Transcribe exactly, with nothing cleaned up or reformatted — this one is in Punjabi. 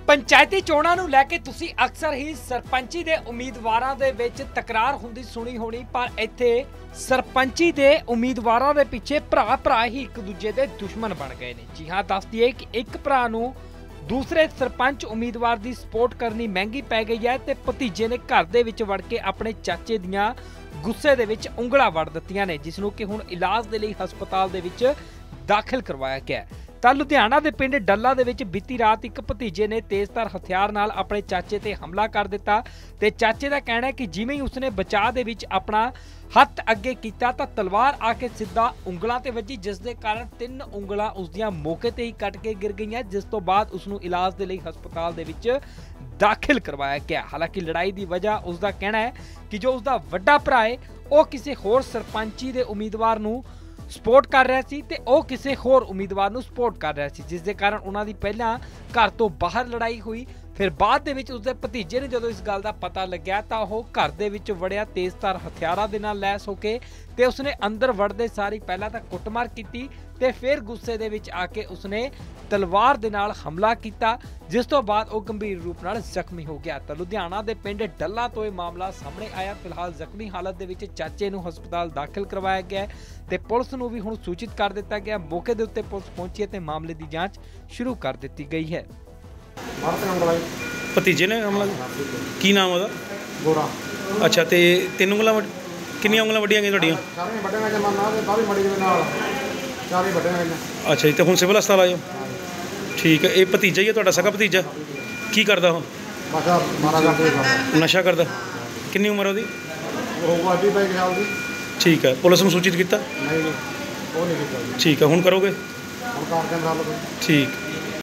पंचायती चोणां नूं लैके तुसीं अक्सर ही सरपंची दे उम्मीदवारां दे विच तकरार हुंदी सुनी होनी, पर इत्थे सरपंची दे उम्मीदवारां दे पिछे भरा भरा ही एक दूजे दे दुश्मन बन गए ने। जी हाँ, दस दिए कि एक भरा नूं दूसरे सरपंच उम्मीदवार की सपोर्ट करनी महंगी पै गई है ते भतीजे ने घर दे विच वड़ के अपने चाचे दियां गुस्से दे विच उंगलां वड़ दित्तियां ने, जिस नूं कि हुण इलाज दे लई हस्पताल दे विच दाखिल करवाया गया है। ਤਾਂ ਲੁਧਿਆਣਾ ਦੇ ਪਿੰਡ ਡੱਲਾ ਦੇ ਵਿੱਚ ਬੀਤੀ ਰਾਤ ਇੱਕ ਭਤੀਜੇ ਨੇ ਤੇਜ਼ਧਾਰ ਹਥਿਆਰ ਨਾਲ ਆਪਣੇ ਚਾਚੇ ਤੇ ਹਮਲਾ ਕਰ ਦਿੱਤਾ ਤੇ ਚਾਚੇ ਦਾ ਕਹਿਣਾ ਹੈ ਕਿ ਜਿਵੇਂ ਹੀ ਉਸਨੇ ਬਚਾਅ ਦੇ ਵਿੱਚ ਆਪਣਾ ਹੱਥ ਅੱਗੇ ਕੀਤਾ ਤਾਂ ਤਲਵਾਰ ਆ ਕੇ ਸਿੱਧਾ ਉਂਗਲਾਂ ਤੇ ਵੱਜੀ, ਜਿਸ ਦੇ ਕਾਰਨ ਤਿੰਨ ਉਂਗਲਾਂ ਉਸਦੀਆਂ ਮੌਕੇ ਤੇ ਹੀ ਕੱਟ ਕੇ ਗਿਰ ਗਈਆਂ, ਜਿਸ ਤੋਂ ਬਾਅਦ ਉਸ ਨੂੰ ਇਲਾਜ ਦੇ ਲਈ ਹਸਪਤਾਲ ਦੇ ਵਿੱਚ ਦਾਖਲ ਕਰਵਾਇਆ ਗਿਆ। ਹਾਲਾਂਕਿ ਲੜਾਈ ਦੀ ਵਜ੍ਹਾ ਉਸਦਾ ਕਹਿਣਾ ਹੈ ਕਿ ਜੋ ਉਸਦਾ ਵੱਡਾ ਭਰਾ ਹੈ ਉਹ ਕਿਸੇ ਹੋਰ ਸਰਪੰਚੀ ਦੇ ਉਮੀਦਵਾਰ ਨੂੰ ਸਪੋਰਟ ਕਰ ਰਿਹਾ ਸੀ ਤੇ ਉਹ ਕਿਸੇ ਹੋਰ ਉਮੀਦਵਾਰ ਨੂੰ ਸਪੋਰਟ ਕਰ ਰਿਹਾ ਸੀ, ਜਿਸ ਦੇ ਕਾਰਨ ਉਹਨਾਂ ਦੀ ਪਹਿਲਾਂ ਘਰ ਤੋਂ ਬਾਹਰ ਲੜਾਈ ਹੋਈ। ਫਿਰ ਬਾਅਦ ਦੇ ਵਿੱਚ ਉਸਦੇ ਭਤੀਜੇ ਨੂੰ ਜਦੋਂ ਇਸ ਗੱਲ ਦਾ ਪਤਾ ਲੱਗਿਆ ਤਾਂ ਉਹ ਘਰ ਦੇ ਵਿੱਚ ਵੜਿਆ ਤੇਜ਼ਧਾਰ ਹਥਿਆਰਾਂ ਦੇ ਨਾਲ ਲੈਸ ਹੋ ਕੇ ਤੇ ਉਸਨੇ ਅੰਦਰ ਵੜਦੇ ਸਾਰੀ ਪਹਿਲਾਂ ਤਾਂ ਕੁੱਟਮਾਰ ਕੀਤੀ ਤੇ ਫਿਰ ਗੁੱਸੇ ਦੇ ਵਿੱਚ ਆ ਕੇ ਉਸਨੇ ਤਲਵਾਰ ਦੇ ਨਾਲ ਹਮਲਾ ਕੀਤਾ, ਜਿਸ ਤੋਂ ਬਾਅਦ ਉਹ ਗੰਭੀਰ ਰੂਪ ਨਾਲ ਜ਼ਖਮੀ ਹੋ ਗਿਆ। ਤਾਂ ਲੁਧਿਆਣਾ ਦੇ ਪਿੰਡ ਡੱਲਾ ਤੋਂ ਇਹ ਮਾਮਲਾ ਸਾਹਮਣੇ ਆਇਆ। ਫਿਲਹਾਲ ਜ਼ਖਮੀ ਹਾਲਤ ਦੇ ਵਿੱਚ ਚਾਚੇ ਨੂੰ ਹਸਪਤਾਲ ਦਾਖਲ ਕਰਵਾਇਆ ਗਿਆ ਤੇ ਪੁਲਿਸ ਨੂੰ ਵੀ ਹੁਣ ਸੂਚਿਤ ਕਰ ਦਿੱਤਾ ਗਿਆ। ਮੌਕੇ ਦੇ ਉੱਤੇ ਪੁਲਿਸ ਪਹੁੰਚੀ ਤੇ ਮਾਮਲੇ ਦੀ ਜਾਂਚ ਸ਼ੁਰੂ ਕਰ ਦਿੱਤੀ ਗਈ ਹੈ। ਭਤੀਜੇ ਨੇ ਹਮਲਾ ਕੀ ਨਾਮ ਉਹਦਾ? ਗੋਰਾ। ਅੱਛਾ, ਤੇ ਤਿੰਨ ਉਂਗਲਾਂ ਕਿੰਨੀਆਂ ਉਂਗਲਾਂ ਵੱਡੀਆਂ ਗਈਆਂ ਤੁਹਾਡੀਆਂ? ਸਾਰੀਆਂ ਵੱਡੀਆਂ ਗਈਆਂ ਮਾਨਾ ਤੇ ਬਾਹਲੀ ਮੜੀ ਦੇ ਨਾਲ ਚਾਰੇ ਵੱਡੀਆਂ ਗਈਆਂ। ਅੱਛਾ ਜੀ, ਤੇ ਹੁਣ ਸਿਵਲ ਹਸਪਤਾਲ ਆਇਓ? ਠੀਕ ਹੈ। ਇਹ ਭਤੀਜਾ ਹੀ ਹੈ ਤੁਹਾਡਾ, ਸਗਾ ਭਤੀਜਾ? ਕੀ ਕਰਦਾ ਉਹ? ਬਸ ਮਾਰਾ ਕਰਦੇ ਨਸ਼ਾ ਕਰਦਾ। ਕਿੰਨੀ ਉਮਰ ਉਹਦੀ? ਉਹ ਵਾਦੀ ਪੈ ਗਿਆ ਉਹਦੀ। ਠੀਕ ਹੈ। ਪੁਲਿਸ ਨੂੰ ਸੂਚਿਤ ਕੀਤਾ? ਨਹੀਂ, ਉਹ ਨਹੀਂ ਕੀਤਾ। ਠੀਕ ਹੈ, ਹੁਣ ਕਰੋਗੇ? ਹੁਣ ਕਰਦੇ ਹਾਂ ਗੱਲ। ਠੀਕ।